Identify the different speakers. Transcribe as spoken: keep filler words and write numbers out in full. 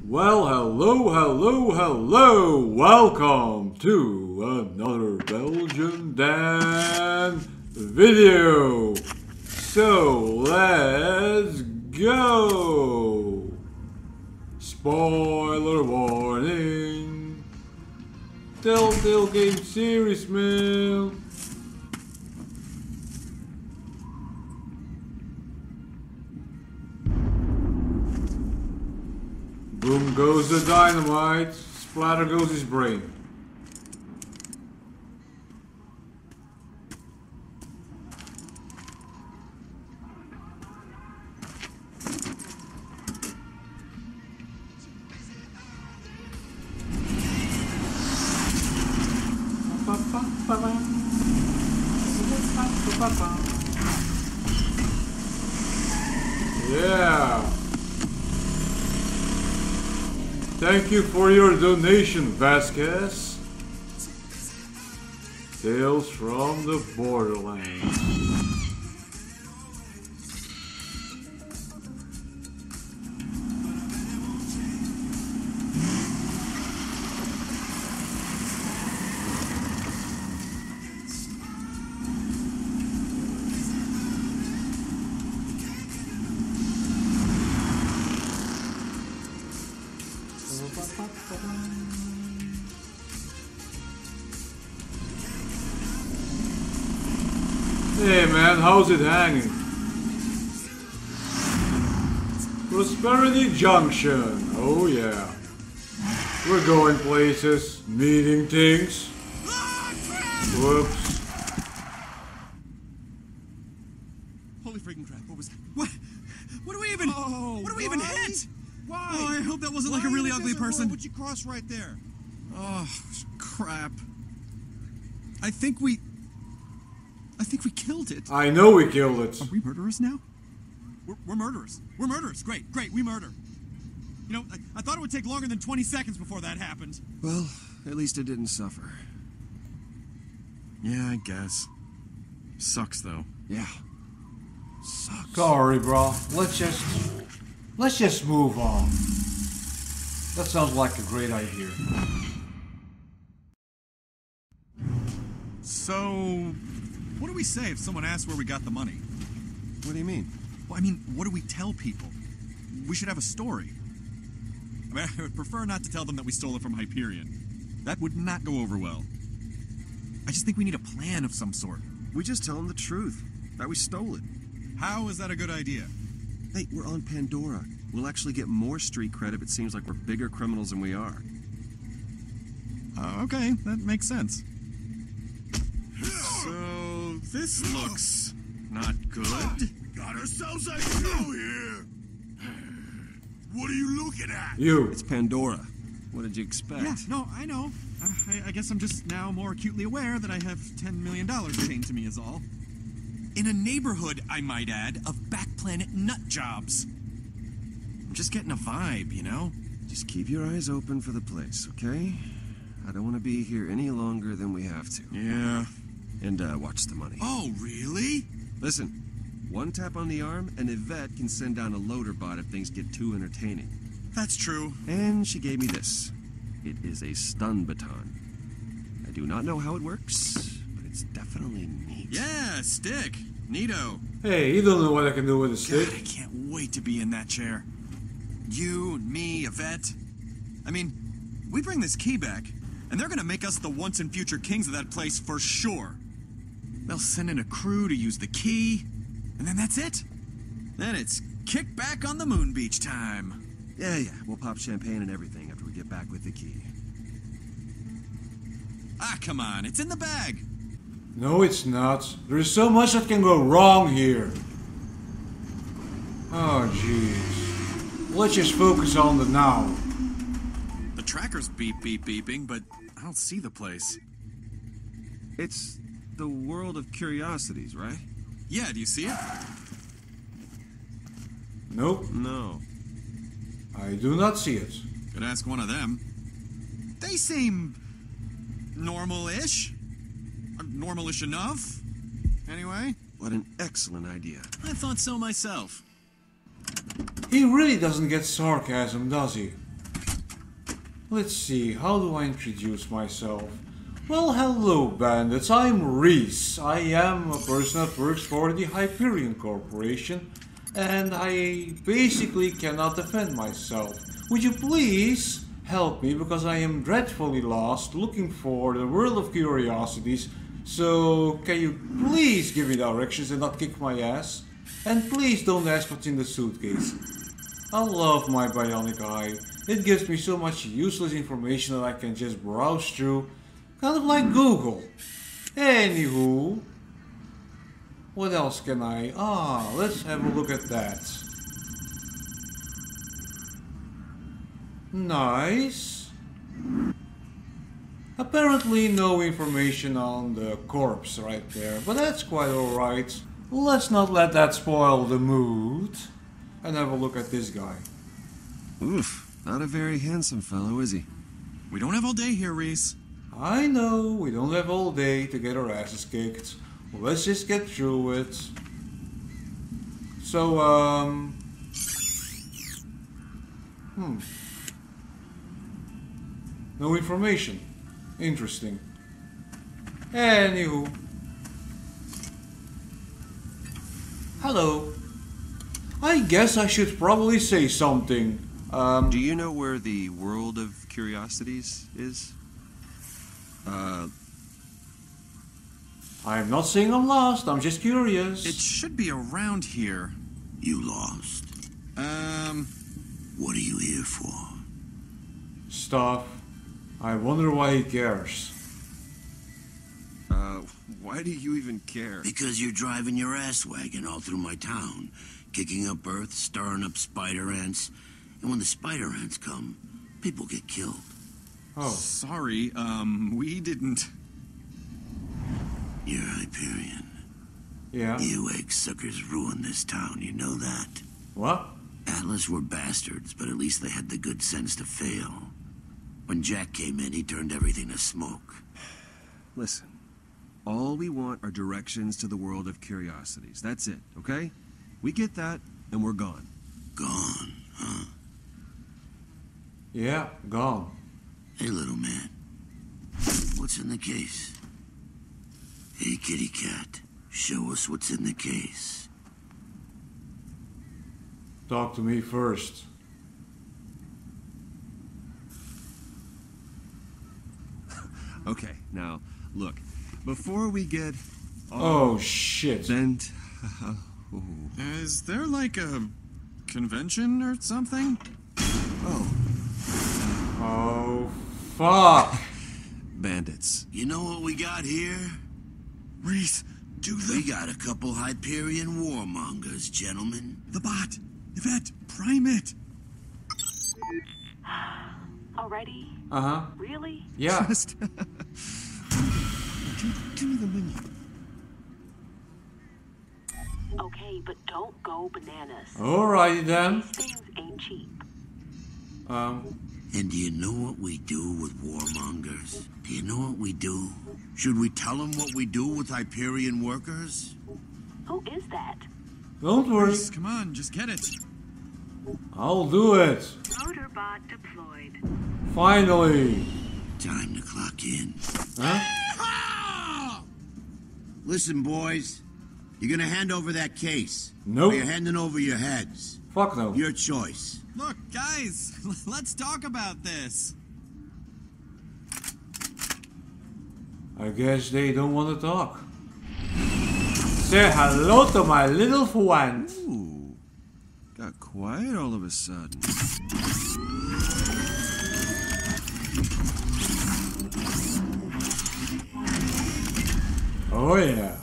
Speaker 1: Well, hello, hello, hello! Welcome to another Belgian Dan video! So, let's go! Spoiler warning! Telltale game series, man! Boom goes the dynamite, splatter goes his brain. Yeah. Thank you for your donation, Vasquez. Tales from the Borderlands. Hey man, how's it hanging? Prosperity Junction, oh yeah. We're going places, meeting things. Whoops.
Speaker 2: Holy freaking crap, what was that? What? What do we even,
Speaker 3: Oh,
Speaker 2: what do we
Speaker 3: why?
Speaker 2: even hit?
Speaker 3: Why?
Speaker 2: Oh, I hope that wasn't
Speaker 3: Why
Speaker 2: like a really
Speaker 3: in the
Speaker 2: ugly
Speaker 3: desert
Speaker 2: person.
Speaker 3: road would you cross right there?
Speaker 2: Oh, crap. I think we... I think we killed it.
Speaker 1: I know we killed it.
Speaker 2: Are we murderers now? We're, we're murderers. We're murderers. Great, great, we murder. You know, I, I thought it would take longer than twenty seconds before that happened.
Speaker 3: Well, at least it didn't suffer.
Speaker 2: Yeah, I guess. Sucks, though.
Speaker 3: Yeah. Sucks.
Speaker 1: Sorry, bro. Let's just... Let's just move on. That sounds like a great idea.
Speaker 2: So... what do we say if someone asks where we got the money?
Speaker 3: What do you mean?
Speaker 2: Well, I mean, what do we tell people? We should have a story. I mean, I would prefer not to tell them that we stole it from Hyperion. That would not go over well. I just think we need a plan of some sort.
Speaker 3: We just tell them the truth. That we stole it.
Speaker 2: How is that a good idea?
Speaker 3: Hey, we're on Pandora. We'll actually get more street cred if it seems like we're bigger criminals than we are.
Speaker 2: Uh, okay, that makes sense. So, this looks not good.
Speaker 4: Got ourselves a show here. What are you looking at?
Speaker 1: You.
Speaker 3: It's Pandora. What did you expect?
Speaker 2: Yeah, no, I know. Uh, I, I guess I'm just now more acutely aware that I have ten million dollars chained to me is all. In a neighborhood, I might add, of back planet nut jobs. I'm just getting a vibe, you know?
Speaker 3: Just keep your eyes open for the place, okay? I don't want to be here any longer than we have to.
Speaker 2: Yeah.
Speaker 3: And, uh, watch the money.
Speaker 2: Oh, really?
Speaker 3: Listen, one tap on the arm, and Yvette can send down a loader bot if things get too entertaining.
Speaker 2: That's true.
Speaker 3: And she gave me this. It is a stun baton. I do not know how it works, but it's definitely neat.
Speaker 2: Yeah, stick. Neato.
Speaker 1: Hey, you don't know what I can do with a
Speaker 2: God,
Speaker 1: stick.
Speaker 2: I can't wait to be in that chair. You and me, Yvette. I mean, we bring this key back, and they're gonna make us the once and future kings of that place for sure. They'll send in a crew to use the key, and then that's it. Then it's kick back on the moon beach time.
Speaker 3: Yeah, yeah, we'll pop champagne and everything after we get back with the key.
Speaker 2: Ah, come on, it's in the bag.
Speaker 1: No, it's not. There's so much that can go wrong here. Oh, jeez. Let's just focus on the now.
Speaker 2: The tracker's beep, beep, beeping, but I don't see the place.
Speaker 3: It's the world of curiosities, right?
Speaker 2: Yeah, do you see it?
Speaker 1: Nope,
Speaker 3: No.
Speaker 1: I do not see it.
Speaker 2: Could ask one of them. They seem normal-ish. Uh, Normal-ish enough. Anyway,
Speaker 3: What an excellent idea.
Speaker 2: I thought so myself.
Speaker 1: He really doesn't get sarcasm, does he? Let's see, how do I introduce myself? Well, hello bandits, I'm Reese. I am a person that works for the Hyperion Corporation, and I basically cannot defend myself. Would you please help me, because I am dreadfully lost looking for the World of Curiosities. So can you please give me directions and not kick my ass? And please don't ask what's in the suitcase. I love my bionic eye. It gives me so much useless information that I can just browse through, kind of like Google. Anywho, what else can I... Ah, let's have a look at that. Nice. Apparently no information on the corpse right there, but that's quite alright. Let's not let that spoil the mood. And have a look at this guy.
Speaker 3: Oof, not a very handsome fellow, is he?
Speaker 2: We don't have all day here, Reese.
Speaker 1: I know, we don't have all day to get our asses kicked. Well, let's just get through it. So, um... Hmm. No information. Interesting. Anywho. Hello. I guess I should probably say something. Um,
Speaker 3: Do you know where the World of Curiosities is? Uh...
Speaker 1: I'm not saying I'm lost, I'm just curious.
Speaker 2: It should be around here.
Speaker 4: You lost.
Speaker 2: Um...
Speaker 4: What are you here for?
Speaker 1: Stuff. I wonder why he cares.
Speaker 3: Uh, why do you even care?
Speaker 4: Because you're driving your ass wagon all through my town, kicking up earth, stirring up spider ants, and when the spider ants come, people get killed.
Speaker 1: Oh.
Speaker 2: Sorry, um, we didn't...
Speaker 4: You're Hyperion.
Speaker 1: Yeah.
Speaker 4: You egg suckers ruined this town, you know that?
Speaker 1: What?
Speaker 4: Atlas were bastards, but at least they had the good sense to fail. When Jack came in, he turned everything to smoke.
Speaker 3: Listen, all we want are directions to the World of Curiosities. That's it, okay? We get that, and we're gone.
Speaker 4: Gone, huh?
Speaker 1: Yeah, gone.
Speaker 4: Hey, little man. What's in the case? Hey, kitty cat. Show us what's in the case.
Speaker 1: Talk to me first.
Speaker 3: Okay, now, look, before we get...
Speaker 1: Oh, shit.
Speaker 3: Bent...
Speaker 2: Is there like a convention or something?
Speaker 3: Oh,
Speaker 1: Oh, fuck.
Speaker 3: bandits.
Speaker 4: You know what we got here?
Speaker 2: Reese, do the...
Speaker 4: We got a couple Hyperion warmongers, gentlemen.
Speaker 2: The bot! Yvette, prime it!
Speaker 5: Already?
Speaker 1: Uh-huh.
Speaker 5: Really?
Speaker 1: Yeah.
Speaker 3: Just... give, give me the menu.
Speaker 5: Okay, but don't go bananas.
Speaker 1: Alrighty then.
Speaker 5: These things ain't cheap.
Speaker 1: Um,
Speaker 4: And do you know what we do with warmongers? Do you know what we do? Should we tell them what we do with Hyperion workers?
Speaker 5: Who is that?
Speaker 1: don't worry.
Speaker 2: Reese, come on, just get it.
Speaker 1: I'll do it.
Speaker 5: Motorbot deployed.
Speaker 1: Finally.
Speaker 4: Time to clock in.
Speaker 1: Huh?
Speaker 4: Listen, boys. You're gonna hand over that case.
Speaker 1: Nope.
Speaker 4: Or you're handing over your heads.
Speaker 1: Fuck no.
Speaker 4: Your choice.
Speaker 2: Look, guys, let's talk about this.
Speaker 1: I guess they don't want to talk. Say hello to my little friend.
Speaker 3: Ooh, got quiet all of a sudden.
Speaker 1: Oh yeah.